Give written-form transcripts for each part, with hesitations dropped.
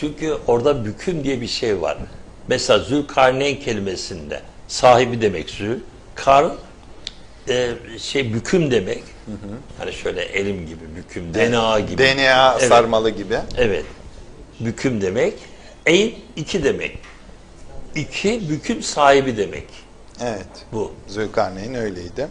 Çünkü orada büküm diye bir şey var. Mesela Zülkarneyn kelimesinde sahibi demek Zül, karn büküm demek. Hani şöyle elim gibi büküm, DNA gibi. DNA Evet. sarmalı gibi. Evet. Büküm demek. Eyn iki demek. İki büküm sahibi demek. Evet. Bu. Zülkarneyn öyleydi.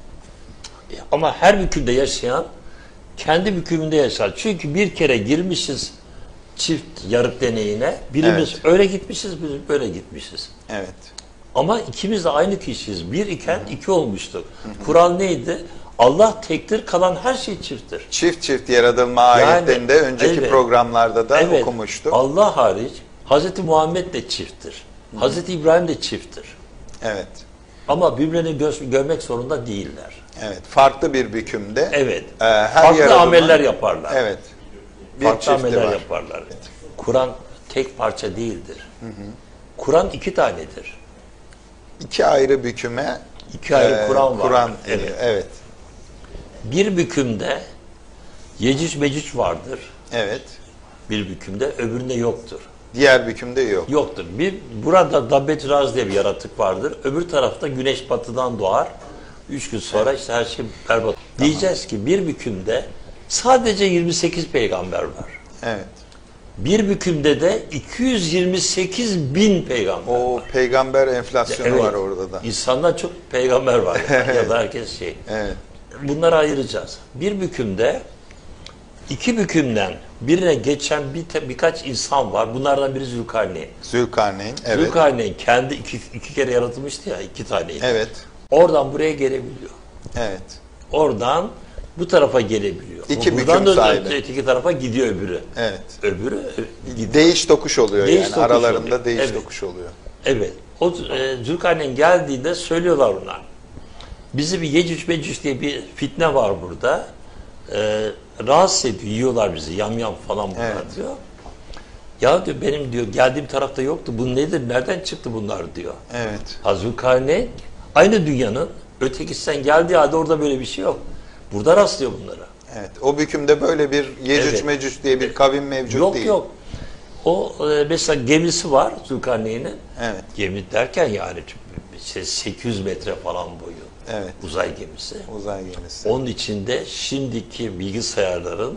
Ama her bükümde yaşayan kendi bükümünde yaşar. Çünkü bir kere girmişiz çift yarık deneyine. Birimiz Evet. öyle gitmişiz, birimiz böyle gitmişiz. Evet. Ama ikimiz de aynı kişiyiz. Bir iken iki olmuştuk. Kural neydi? Allah tektir, kalan her şey çifttir. Çift çift yaratılma ayetlerinde önceki evet. programlarda da Evet, okumuştuk. Allah hariç Hz. Muhammed de çifttir. Hz. İbrahim de çifttir. Evet. Ama birbirlerini görmek zorunda değiller. Evet. Farklı bir bükümde. Evet. Her Farklı yaratılma- ameller yaparlar. Evet. Bir Farklı çifti ameller var. yaparlar. Kur'an tek parça değildir. Kur'an iki tanedir. İki ayrı büküme İki ayrı Kur'an var. Kur'an Evet. evet. Bir bükümde Yecüc Mecüc vardır. Evet. Bir bükümde, öbüründe yoktur. Diğer bükümde yok. Yoktur. Burada Dabbet Raz diye bir yaratık vardır. Öbür tarafta güneş batıdan doğar. 3 gün sonra işte her şey berbat. Diyeceğiz ki bir bükümde sadece 28 peygamber var. Evet. Bir bükümde de 228 bin peygamber O var. peygamber enflasyonu Evet. var orada da. İnsandan çok peygamber var. Ya da herkes şey. Evet. Bunları ayıracağız. Bir bükümde iki bükümden birine geçen birkaç insan var. Bunlardan biri Zülkarneyn. Zülkarneyn. Evet. Zülkarneyn kendi iki kere yaratılmıştı ya, iki taneydi. Evet. Oradan buraya gelebiliyor. Evet. Oradan bu tarafa gelebiliyor. İki Ama büküm buradan da sahibi. öteki tarafa gidiyor öbürü. Evet. Öbürü gidiyor. Değiş tokuş oluyor Değiş yani. tokuş Aralarında oluyor. değiş Evet. tokuş oluyor. Evet. O Zülkarneyn geldiğinde söylüyorlar ona. Bizi bir Yecüc Mecüc diye bir fitne var burada. Rahatsız ediyor. Yiyorlar bizi. Yamyam falan bunlar Evet. diyor. Ya diyor benim diyor geldiğim tarafta yoktu. Bu nedir? Nereden çıktı bunlar diyor. Evet. Zülkarneyn aynı dünyanın ötekisinden geldiği halde orada böyle bir şey yok. Burada rastlıyor bunlara. Evet. O bükümde böyle bir Yecüc Evet. Mecüc diye bir kavim mevcut Yok değil. yok. O mesela gemisi var Zülkarneyn'in. Evet. Gemi derken yani 800 metre falan boyu. Evet. Uzay gemisi. Uzay gemisi. Onun içinde şimdiki bilgisayarların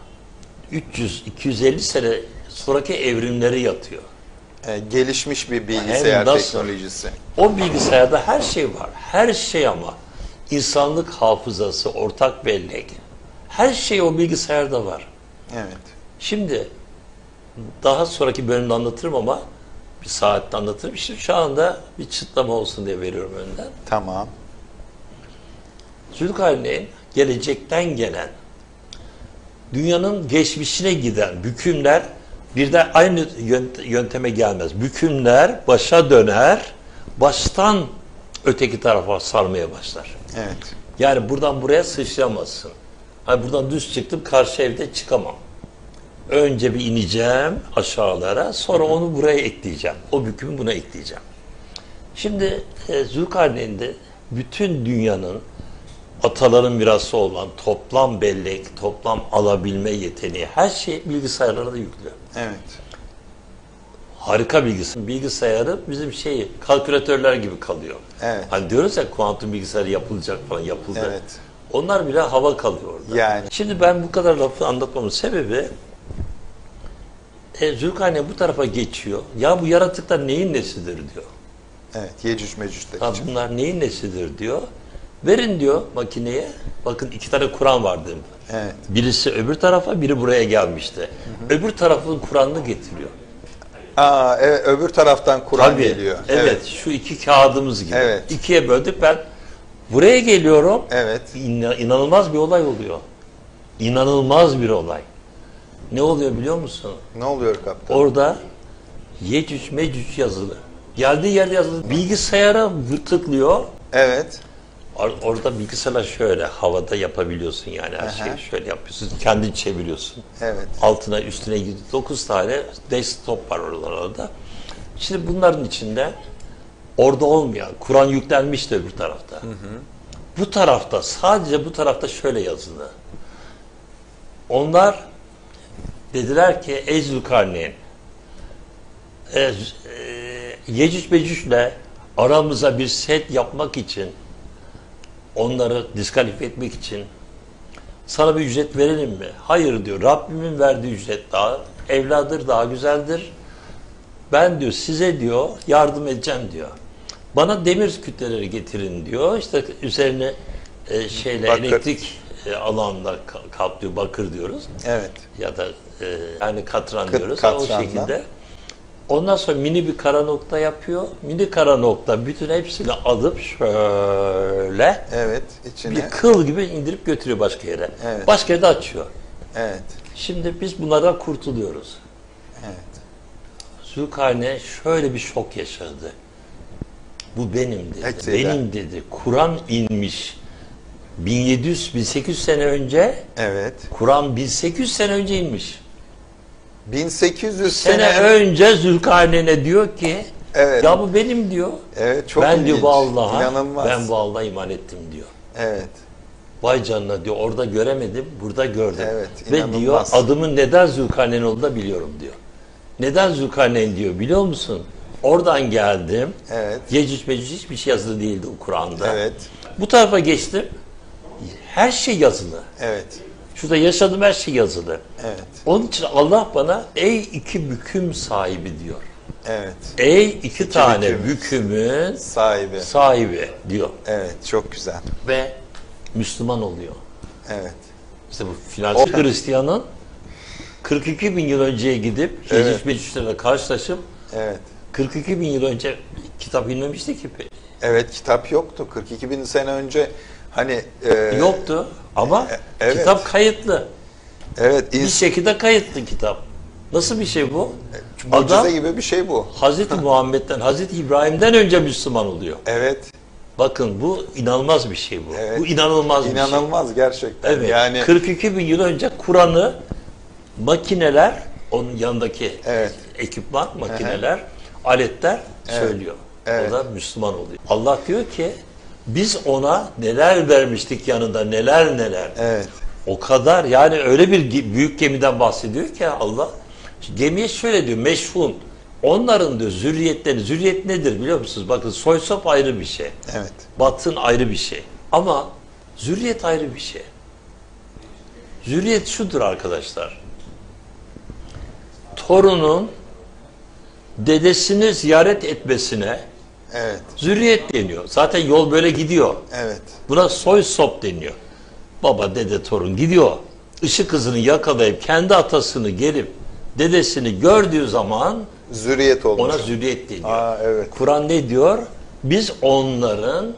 300-250 sene sonraki evrimleri yatıyor. Gelişmiş bir bilgisayar Hem nasıl? teknolojisi. O bilgisayarda her şey var. Her şey ama. İnsanlık hafızası, ortak bellek. Her şey o bilgisayarda var. Evet. Şimdi daha sonraki bölümde anlatırım ama bir saatte anlatırım. Şimdi şu anda bir çıtlama olsun diye veriyorum önden. Tamam. Zülkarneyn gelecekten gelen, dünyanın geçmişine giden bükümler bir de aynı yönteme gelmez. Bükümler başa döner, baştan öteki tarafa sarmaya başlar. Evet. Yani buradan buraya sıçramazsın. Hani buradan düz çıktım, karşı evde çıkamam. Önce bir ineceğim aşağılara, sonra onu buraya ekleyeceğim. O bükümü buna ekleyeceğim. Şimdi Zülkarneyn'de bütün dünyanın ataların mirası olan toplam bellek, toplam alabilme yeteneği, her şey bilgisayarlara da yüklüyor. Evet. Harika bilgisayar. Bilgisayarı bizim kalkülatörler gibi kalıyor. Evet. Hani diyoruz ya kuantum bilgisayarı yapılacak falan, yapıldı. Evet. Onlar bile hava kalıyor orada. Yani. Şimdi ben bu kadar lafı anlatmamın sebebi Zülkarneyn bu tarafa geçiyor. Ya bu yaratıklar neyin nesidir diyor. Evet. Yecüc Mecüc'teki. Ha, bunlar neyin nesidir diyor. Verin diyor makineye. Bakın iki tane Kur'an vardı. Evet. Birisi öbür tarafa, biri buraya gelmişti. Öbür tarafın Kur'an'ını getiriyor. Evet, öbür taraftan Kur'an Tabii, geliyor. Evet, şu iki kağıdımız gibi. Evet. İkiye böldük, ben buraya geliyorum. Evet. İnanılmaz bir olay oluyor. İnanılmaz bir olay. Ne oluyor biliyor musun? Ne oluyor kaptan? Orada Yecüc Mecüc yazılı. Geldiği yerde yazılı. Bilgisayara tıklıyor. Evet. Orada bilgisayarla şöyle havada yapabiliyorsun yani her şeyi şöyle yapıyorsun. Kendin çeviriyorsun. Evet. Altına üstüne 9 tane desktop var oralarda. Şimdi bunların içinde orada olmayan Kur'an yüklenmişti öbür tarafta. Bu tarafta sadece bu tarafta şöyle yazılı. Onlar dediler ki ey Zülkarneyn Yecüc Mecüc'le aramıza bir set yapmak için, onları diskalifiye etmek için sana bir ücret verelim mi? Hayır diyor. Rabbimin verdiği ücret daha evladır, daha güzeldir. Ben diyor size diyor yardım edeceğim diyor. Bana demir kütleleri getirin diyor. İşte üzerine Bakır. elektrik alanla kaplıyor, bakır diyoruz. Evet. Ya da yani katran diyoruz. O katranla. şekilde. Ondan sonra mini bir kara nokta yapıyor. Mini kara nokta bütün hepsini alıp şöyle Evet. içine. bir kıl gibi indirip götürüyor başka yere. Evet. Başka yerde açıyor. Evet. Şimdi biz bunlardan kurtuluyoruz. Evet. Zülkarneyn şöyle bir şok yaşadı. Bu benim dedi. Evet, Benim dedi. Kur'an inmiş 1700-1800 sene önce. Evet. Kur'an 1800 sene önce inmiş. 1800 Sene önce Zülkarneyn'e diyor ki Evet. ya bu benim diyor. Evet, çok ben ilginç. diyor bu Allah'a, İnanılmaz. ben bu Allah'a iman ettim diyor. Evet. Vay canına diyor, orada göremedim, burada gördüm. Evet, Ve inanılmaz. diyor adımın neden Zülkarneyn olduğunu da biliyorum diyor. Neden Zülkarneyn diyor biliyor musun? Oradan geldim. Evet. Yecüc Mecüc hiçbir şey yazılı değildi o Kur'an'da. Evet. Bu tarafa geçtim. Her şey yazılı. Evet. Şurada yaşadığım her şey yazılı. Evet. Onun için Allah bana ey iki büküm sahibi diyor. Evet. Ey iki tane büküm. bükümün Sahibi. sahibi diyor. Evet. Çok güzel. Ve Müslüman oluyor. Evet. İşte bu finansal Hristiyanın 42 bin yıl önceye gidip Evet. Yecüc Mecüc'lerle karşılaşıp Evet. 42 bin yıl önce kitap inmemişti ki. Evet, kitap yoktu. 42 bin sene önce hani Yoktu ama evet. kitap kayıtlı. Evet. Bir şekilde kayıtlı kitap. Nasıl bir şey bu? Mucize Adam gibi bir şey bu. Hazreti Muhammed'den, Hazreti İbrahim'den önce Müslüman oluyor. Evet. Bakın bu inanılmaz bir şey bu. Evet. Bu inanılmaz bir şey. İnanılmaz gerçekten. Evet. Yani 42 bin yıl önce Kur'an'ı makineler, onun yanındaki Evet. ekipman, makineler, aletler söylüyor. Evet. O da Müslüman oluyor. Allah diyor ki biz ona neler vermiştik yanında, neler neler. evet. O kadar yani öyle bir büyük gemiden bahsediyor ki Allah. Gemiye şöyle diyor, meşhun. Onların diyor zürriyetleri, zürriyet nedir biliyor musunuz? Bakın soy sop ayrı bir şey. Evet. Batın ayrı bir şey. Ama zürriyet ayrı bir şey. Zürriyet şudur arkadaşlar. Torunun dedesini ziyaret etmesine Evet. zürriyet deniyor. Zaten yol böyle gidiyor. Evet. Buna soy sop deniyor. Baba, dede, torun gidiyor. Işık hızını yakalayıp kendi atasını gelip dedesini gördüğü zaman Zürriyet olmuş. ona zürriyet deniyor. Aa, evet. Kur'an ne diyor? Biz onların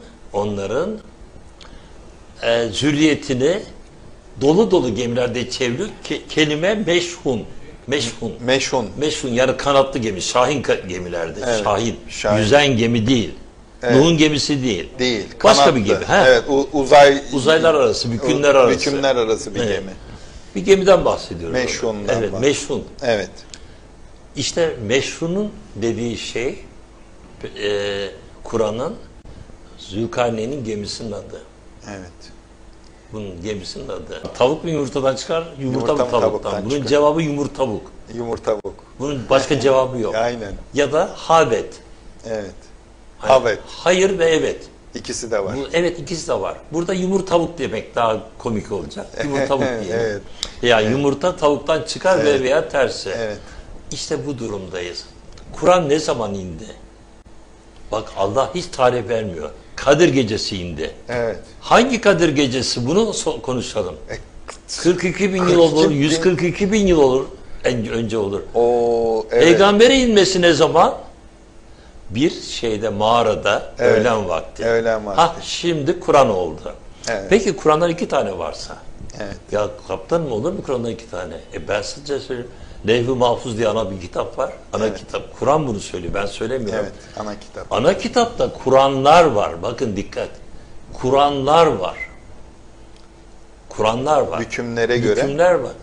zürriyetini dolu dolu gemilerde çeviriyor. Kelime meşhun. Meşhun. Meşhun. Meşhun yani kanatlı gemi. Şahin gemilerde. Evet, Şahin. şahin. Yüzen gemi değil. Evet. Nuh'un gemisi değil. Değil. Başka kanatlı. bir gemi. He. Evet. Uzaylar arası, bükünler arası. Bükümler arası bir Evet. gemi. Bir gemiden bahsediyoruz. Meşhundan orada. Evet, meşhun. Evet. İşte meşhunun dediği şey Kur'an'ın Zülkarneyn'in gemisinin adı. Evet. Bunun gemisinin adı. Tavuk mu yumurtadan çıkar, yumurta mı Yumurta mı tavuktan? tavuktan Bunun çıkar? cevabı yumurtavuk. Yumurtavuk. Bunun başka cevabı yok. Aynen. Ya da habet. Evet. Hani Havet. hayır ve evet. İkisi de var. Evet, ikisi de var. Burada yumurtavuk demek daha komik olacak. Yumurtavuk diyelim. Evet. Ya yumurta tavuktan çıkar Evet. ve veya tersi. Evet. İşte bu durumdayız. Kur'an ne zaman indi? Bak Allah hiç tarih vermiyor. Kadir gecesi indi. Evet. Hangi Kadir gecesi? Bunu konuşalım. 42 bin yıl 42 olur, bin. 142 bin yıl olur, önce olur. O evet. Peygamber'e inmesi ne zaman? Bir şeyde mağarada Evet. öğlen vakti. Öğlen vakti. Ha şimdi Kur'an oldu. Evet. Peki Kur'an'dan 2 tane varsa? Evet. Ya kaptanım olur mu Kur'an'dan 2 tane? Ben size söyleyeyim. Levh-i Mahfuz diye ana bir kitap var. Ana Evet. kitap. Kur'an bunu söylüyor. Ben söylemiyorum. Evet. Ana kitap. Ana kitapta Kur'anlar var. Bakın dikkat. Kur'anlar var. Kur'anlar var. Hükümlere göre. Hükümler var.